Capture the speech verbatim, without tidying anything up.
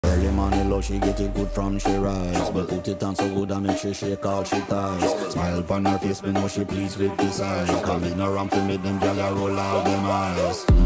Early money low, she get it good from she rise. But put it on so good and make she shake all she ties. Smile upon her face, me know she pleased with this eyes. Call it no ramp to make them gyal a roll out them eyes.